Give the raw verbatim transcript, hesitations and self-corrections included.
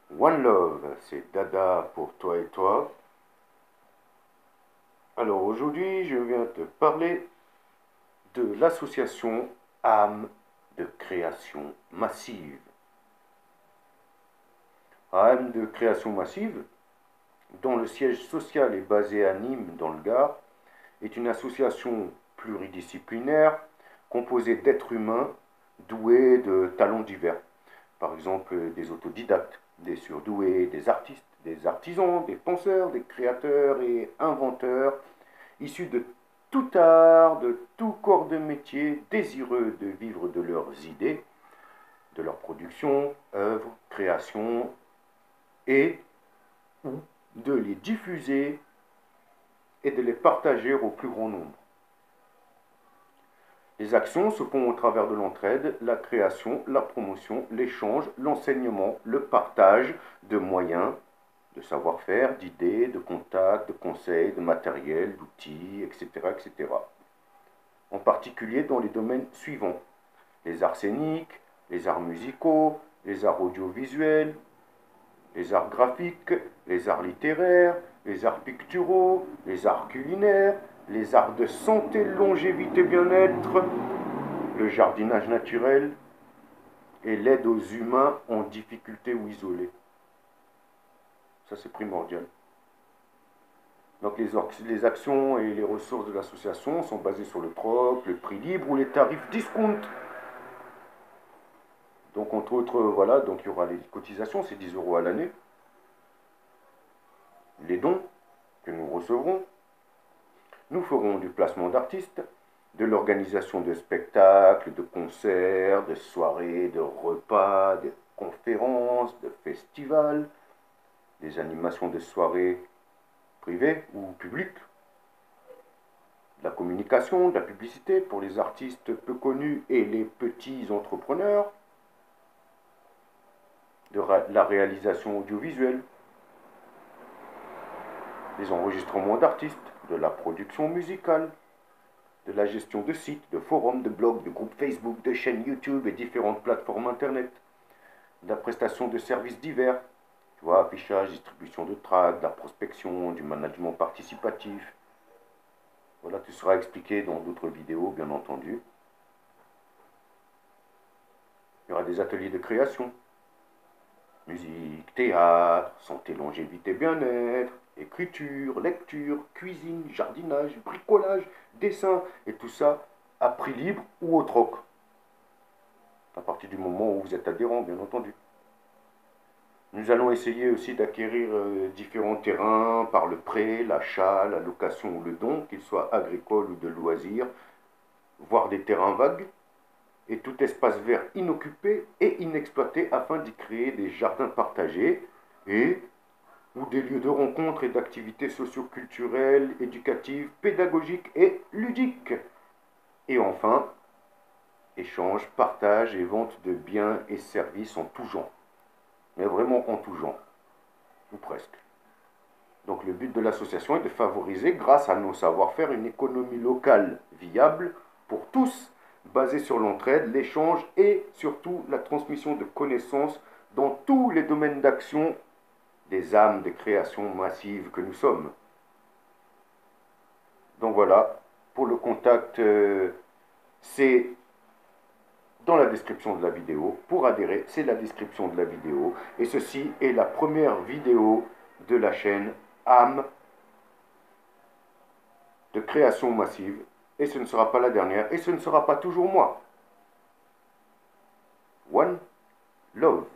One Love, c'est Dada pour toi et toi. Alors aujourd'hui, je viens te parler de l'association âme de création massive. âme de création massive, dont le siège social est basé à Nîmes dans le Gard, est une association pluridisciplinaire composée d'êtres humains doués de talents divers. Par exemple, des autodidactes, des surdoués, des artistes, des artisans, des penseurs, des créateurs et inventeurs, issus de tout art, de tout corps de métier, désireux de vivre de leurs idées, de leur production, œuvres, créations, et ou de les diffuser et de les partager au plus grand nombre. Les actions se font au travers de l'entraide, la création, la promotion, l'échange, l'enseignement, le partage de moyens, de savoir-faire, d'idées, de contacts, de conseils, de matériel, d'outils, et cetera, et cetera. En particulier dans les domaines suivants: les arts scéniques, les arts musicaux, les arts audiovisuels, les arts graphiques, les arts littéraires, les arts picturaux, les arts culinaires, les arts de santé, longévité, bien-être, le jardinage naturel et l'aide aux humains en difficulté ou isolés. Ça, c'est primordial. Donc les, les actions et les ressources de l'association sont basées sur le troc, le prix libre ou les tarifs discount. Donc entre autres, voilà, donc il y aura les cotisations, c'est dix euros à l'année. Les dons que nous recevrons. Nous ferons du placement d'artistes, de l'organisation de spectacles, de concerts, de soirées, de repas, de conférences, de festivals, des animations de soirées privées ou publiques, de la communication, de la publicité pour les artistes peu connus et les petits entrepreneurs, de la réalisation audiovisuelle, des enregistrements d'artistes, de la production musicale, de la gestion de sites, de forums, de blogs, de groupes Facebook, de chaînes YouTube et différentes plateformes Internet, de la prestation de services divers, tu vois, affichage, distribution de tracts, de la prospection, du management participatif. Voilà, tout sera expliqué dans d'autres vidéos, bien entendu. Il y aura des ateliers de création, musique, théâtre, santé, longévité, bien-être, écriture, lecture, cuisine, jardinage, bricolage, dessin, et tout ça à prix libre ou au troc. À partir du moment où vous êtes adhérent, bien entendu. Nous allons essayer aussi d'acquérir euh, différents terrains par le prêt, l'achat, la location ou le don, qu'ils soient agricoles ou de loisirs, voire des terrains vagues, et tout espace vert inoccupé et inexploité afin d'y créer des jardins partagés et ou des lieux de rencontres et d'activités socio-culturelles, éducatives, pédagogiques et ludiques. Et enfin, échange, partage et vente de biens et services en tout genre. Mais vraiment en tout genre, ou presque. Donc le but de l'association est de favoriser, grâce à nos savoir-faire, une économie locale viable pour tous, basée sur l'entraide, l'échange et surtout la transmission de connaissances dans tous les domaines d'action des âmes de création massive que nous sommes. Donc voilà, pour le contact, euh, c'est dans la description de la vidéo. Pour adhérer, c'est la description de la vidéo. Et ceci est la première vidéo de la chaîne âme de création massive. Et ce ne sera pas la dernière. Et ce ne sera pas toujours moi. One Love.